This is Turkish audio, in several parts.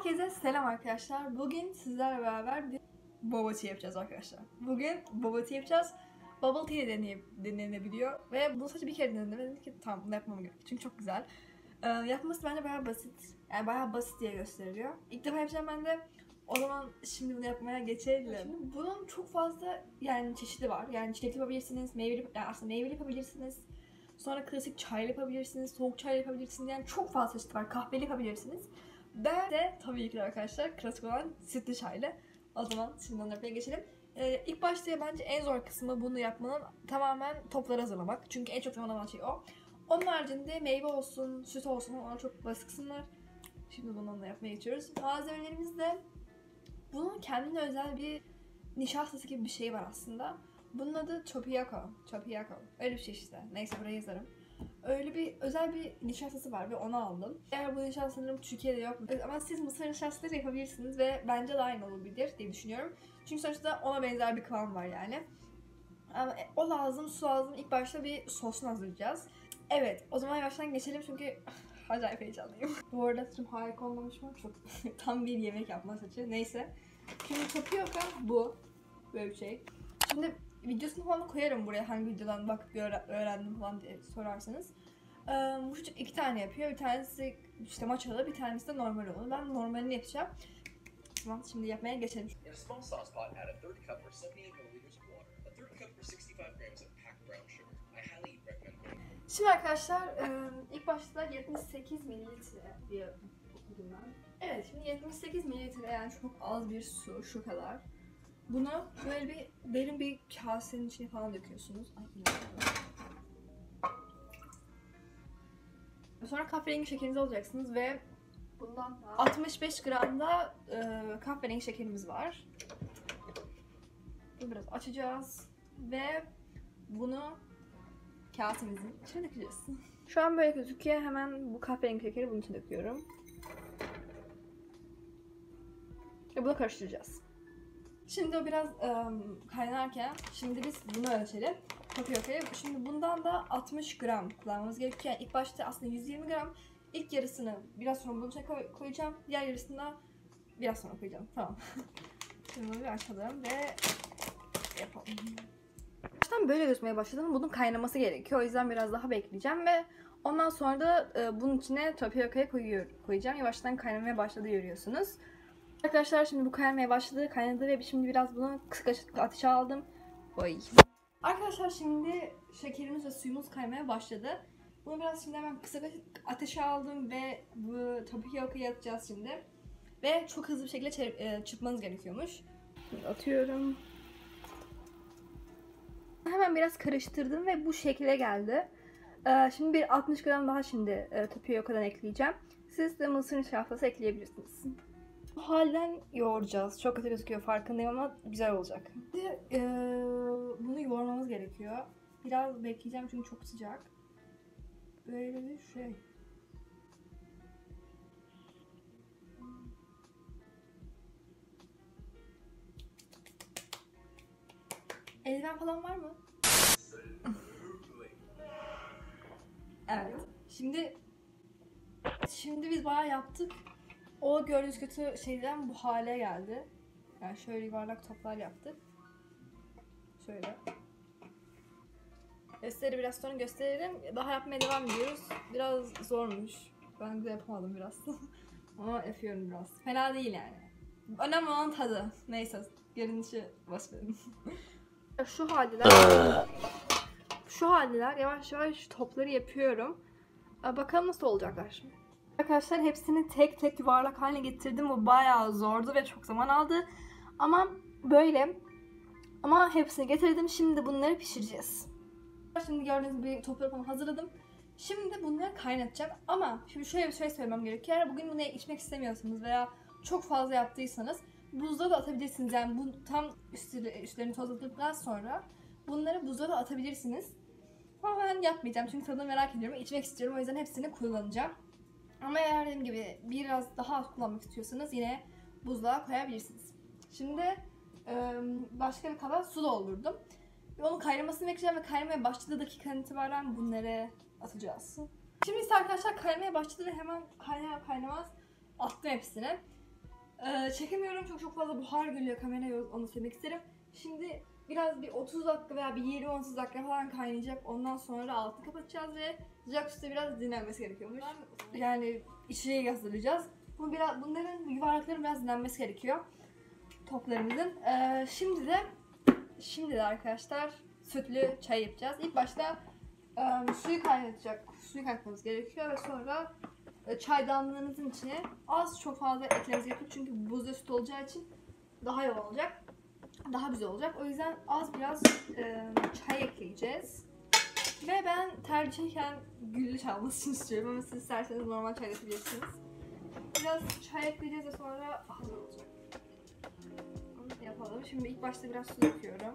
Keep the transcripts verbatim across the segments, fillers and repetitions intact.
Herkese selam arkadaşlar. Bugün sizlerle beraber bir bubble tea yapacağız arkadaşlar. Bugün bubble tea yapacağız. Bubble tea deney denenebiliyor ve bunu sadece bir kere denedim ve dedim ki tamam bunu yapmam gerek. Çünkü çok güzel. Ee, yapması bence bayağı basit. Yani bayağı basit diye gösteriliyor. İlk defa yapacağım ben de. O zaman şimdi bunu yapmaya geçelim. Şimdi bunun çok fazla yani çeşidi var. Yani çilekli yapabilirsiniz, meyveli, yani aslında meyveli yapabilirsiniz. Sonra klasik çaylı yapabilirsiniz, soğuk çaylı yapabilirsiniz. Yani çok fazla çeşit var. Kahveli yapabilirsiniz. Ben de tabii ki de arkadaşlar klasik olan sütlü çaylı. O zaman şimdi onu yapmaya geçelim. Ee, ilk başta bence en zor kısmı bunu yapmanın tamamen topları hazırlamak. Çünkü en çok zaman alan şey o. Onun haricinde meyve olsun, süt olsun, onlar çok basit kısımlar. Şimdi bundan da yapmaya geçiyoruz. Malzemelerimiz de bunun kendine özel bir nişastası gibi bir şey var aslında. Bunun adı Chopiyako. Chopiyako. Öyle bir şey işte. Neyse buraya yazarım. Öyle bir özel bir nişastası var ve onu aldım. Eğer bu nişasta sanırım Türkiye'de yok. Ama siz mısır nişastaları yapabilirsiniz ve bence de aynı olabilir diye düşünüyorum. Çünkü sonuçta ona benzer bir kıvam var yani. Ama o lazım, su lazım. İlk başta bir sosunu hazırlayacağız. Evet, o zaman yavaştan geçelim çünkü acayip heyecanlıyım. Bu arada tüm harika olmamış mı? Çok tam bir yemek yapma saçı. Neyse. Şimdi Tapioca bu. Böyle bir şey. Şimdi videosunu falan koyarım buraya hangi videodan bakıp öğrendim falan diye sorarsanız. Ee, bu çocuk iki tane yapıyor. Bir tanesi işte matchalı, bir tanesi de normal olan. Ben normalini yapacağım. Tamam, şimdi yapmaya geçelim. Şimdi arkadaşlar ilk başta yetmiş sekiz mililitre diye okudum ben. Evet, şimdi yetmiş sekiz mililitre yani çok az bir su, şu kadar. Bunu böyle bir derin bir kasenin içine falan döküyorsunuz. Ay, sonra kahverengi şekerinizi alacaksınız ve bundan altmış beş gram da e, kahverengi şekerimiz var. Bunu biraz açacağız ve bunu kasemizin içine dökeceğiz. Şu an böyle gözüküyor. Hemen bu kahverengi şekeri bunun içine döküyorum. Ve bunu karıştıracağız. Şimdi o biraz um, kaynarken şimdi biz bunu ölçelim. Tapioka'yı. Şimdi bundan da altmış gram kullanmamız gerekiyor. Yani ilk başta aslında yüz yirmi gram. İlk yarısını biraz sonra bunun içine koy koyacağım. Diğer yarısını da biraz sonra koyacağım. Tamam. Şimdi bunu bir açalım ve yapalım. Baştan böyle gözükmeye başladı ama bunun kaynaması gerekiyor. O yüzden biraz daha bekleyeceğim ve ondan sonra da e, bunun içine tapioka'yı koyuyor, koyacağım. Yavaştan kaynamaya başladı görüyorsunuz. Arkadaşlar şimdi bu kaynamaya başladı, kaynadı ve şimdi biraz bunu kısık ateşe aldım. Oy. Arkadaşlar şimdi şekerimiz ve suyumuz kaymaya başladı. Bunu biraz şimdi hemen kısık ateşe aldım ve bu tapioca atacağız şimdi. Ve çok hızlı bir şekilde çırpmanız gerekiyormuş. Şimdi atıyorum. Hemen biraz karıştırdım ve bu şekilde geldi. Şimdi bir altmış gram daha şimdi tapioca'dan ekleyeceğim. Siz de mısır nişastası ekleyebilirsiniz. Bu halden yoğuracağız. Çok kötü gözüküyor farkındayım ama güzel olacak. Şimdi e, bunu yoğurmamız gerekiyor. Biraz bekleyeceğim çünkü çok sıcak. Böyle bir şey. Eldiven falan var mı? Evet. Şimdi şimdi biz bayağı yaptık. O gördüğünüz kötü şeyden bu hale geldi. Yani şöyle yuvarlak toplar yaptık. Şöyle. Size biraz sonra gösteririm. Daha yapmaya devam ediyoruz. Biraz zormuş. Ben de yapamadım biraz. Ama yapıyorum biraz. Fena değil yani. Önemli olan tadı. Neyse. Görünüşü boş verin. Şu haldeler. Şu haldeler yavaş yavaş topları yapıyorum. Bakalım nasıl olacaklar şimdi. Arkadaşlar hepsini tek tek yuvarlak haline getirdim. Bu bayağı zordu ve çok zaman aldı. Ama böyle. Ama hepsini getirdim. Şimdi bunları pişireceğiz. Şimdi gördüğünüz gibi topları falan hazırladım. Şimdi bunları kaynatacağım. Ama şimdi şöyle bir şey söylemem gerekiyor. Eğer bugün bunu içmek istemiyorsanız veya çok fazla yaptıysanız buzluğa da atabilirsiniz. Yani bu tam üstleri, üstlerini tozladıktan sonra bunları buzluğa da atabilirsiniz. Ama ben yapmayacağım çünkü tadını merak ediyorum. İçmek istiyorum. O yüzden hepsini kullanacağım. Ama eğer dediğim gibi biraz daha az kullanmak istiyorsanız yine buzluğa koyabilirsiniz. Şimdi başka bir kaba su doldurdum. Ve onun kaynamasını bekleyeceğim ve kaynamaya başladığı dakikadan itibaren bunları atacağız. Şimdi ise arkadaşlar kaynamaya başladı ve hemen kaynar kaynamaz attım hepsini. Ee, çekemiyorum çünkü çok fazla buhar geliyor kameraya, onu söylemek isterim. Şimdi biraz bir otuz dakika veya bir yirmi otuz dakika falan kaynayacak. Ondan sonra altını kapatacağız ve sıcak suda biraz dinlenmesi gerekiyormuş. Yani içeriği hazırlayacağız. Bu biraz, bunların yuvarlakların biraz dinlenmesi gerekiyor. Toplarımızın. Ee, şimdi de şimdi de arkadaşlar sütlü çay yapacağız. İlk başta e, suyu kaynatacak, suyu kaynatmamız gerekiyor ve sonra e, çaydanlığınızın içine az çok fazla eklemeniz gerekiyor çünkü buzlu süt olacağı için daha yoğun olacak, daha güzel olacak. O yüzden az biraz e, çay ekleyeceğiz. Ve ben tercihen güllü çay olmasını istiyorum ama siz isterseniz normal çay yapabilirsiniz. Biraz çay ekleyeceğiz ve sonra hazır olacak. Onu yapalım. Şimdi ilk başta biraz su döküyorum.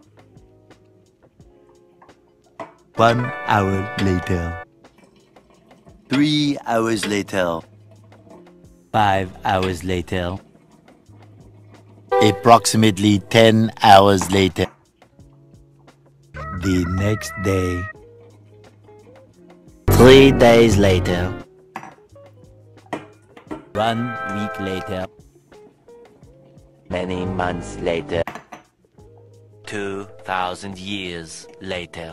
One hour later. Three hours later. Five hours later. Approximately ten hours later. The next day. Three days later. One week later. Many months later. Two thousand years later.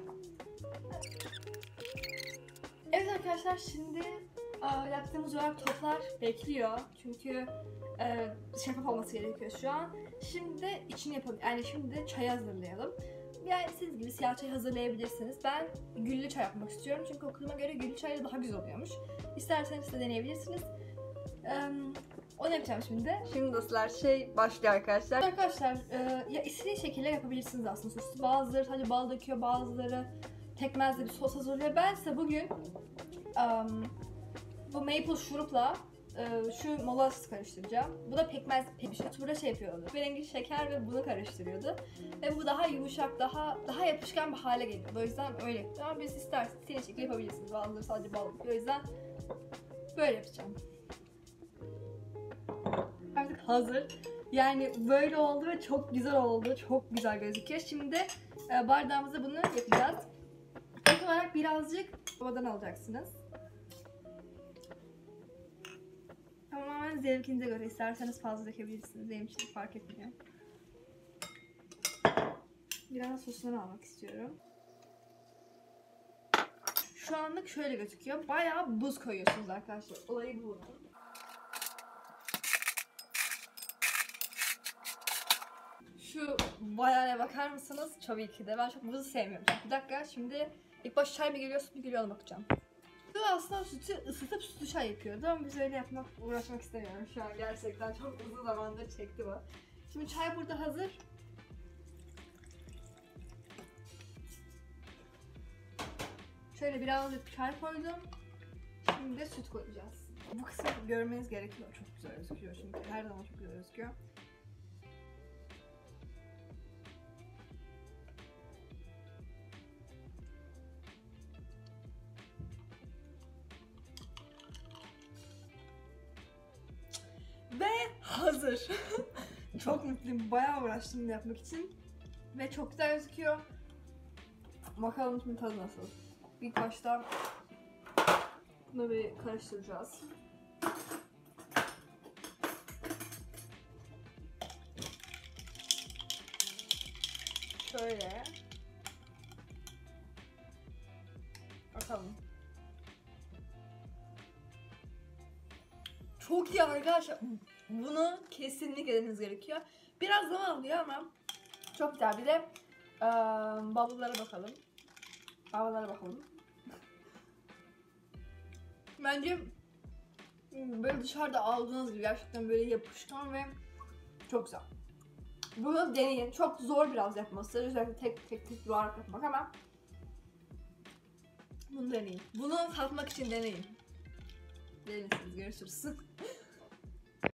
Evet arkadaşlar, şimdi e, yaptığımız olarak toplar bekliyor çünkü e, şeffaf olması gerekiyor şu an. Şimdi de içini yapalım, yani şimdi de çay hazırlayalım. Yani siz gibi siyah çay hazırlayabilirsiniz. Ben güllü çay yapmak istiyorum çünkü okuluma göre güllü çay daha güzel oluyormuş. İsterseniz de deneyebilirsiniz. Ee, onu yapacağım şimdi. Şimdi dostlar şey başlıyor arkadaşlar. Arkadaşlar e, ya istediğiniz şekilde yapabilirsiniz aslında sosu. Bazıları sadece bal döküyor, bazıları pekmezle bir sos hazırlıyor. Ben ise bugün um, bu maple şurupla e, şu molasses karıştıracağım. Bu da pekmez bir şey. Burada şey yapıyordu. Rengi şeker ve bunu karıştırıyordu. Ve bu daha yumuşak, daha daha yapışkan bir hale geliyordu. O yüzden öyle yaptım. Ama biz isterseniz istediğiniz şekilde yapabilirsiniz. Bazıları sadece bal döküyor. O yüzden böyle yapacağım. Artık hazır. Yani böyle oldu ve çok güzel oldu. Çok güzel gözüküyor. Şimdi e, bardağımıza bunu yapacağız. İlk olarak birazcık havadan alacaksınız. Tamamen zevkinize göre, isterseniz fazla dökebilirsiniz. Benim için fark etmiyor. Biraz sosunu almak istiyorum. Şu anlık şöyle gözüküyor. Bayağı buz koyuyorsunuz arkadaşlar. Olayı bu. Şu bayağıya bakar mısınız? Tabii ki de. Ben çok buzu sevmiyorum. Bir dakika, şimdi ilk baş çay mı geliyor, süt mü geliyor ona bakacağım. Bu aslında sütü ısıtıp sütlü çay yapıyordu ama biz öyle yapmak, uğraşmak istemiyorum şu an. Gerçekten çok uzun zamandır çekti bu. Şimdi çay burada hazır. Şöyle birazcık çay koydum. Şimdi de süt koyacağız. Bu kısmı görmeniz gerekiyor. Çok güzel gözüküyor çünkü her zaman çok güzel gözüküyor. Ve hazır. Çok mutluyum. Bayağı uğraştım bunu yapmak için. Ve çok güzel gözüküyor. Bakalım şimdi tadı nasıl. İlk başta bunu bir karıştıracağız. Şöyle. Bakalım. Çok iyi arkadaşlar. Bunu kesinlikle demeniz gerekiyor. Biraz zaman alıyor ama çok güzel. Bir de ee, bubble'lara bakalım. Bubble'lara bakalım. Bence böyle dışarıda aldığınız gibi gerçekten böyle yapışkan ve çok güzel. Bunu deneyin. Çok zor biraz yapması. Özellikle tek tek tek yuvarlak yapmak ama bunu deneyin. Bunu tatmak için deneyin. Deneyin, görüşürüz.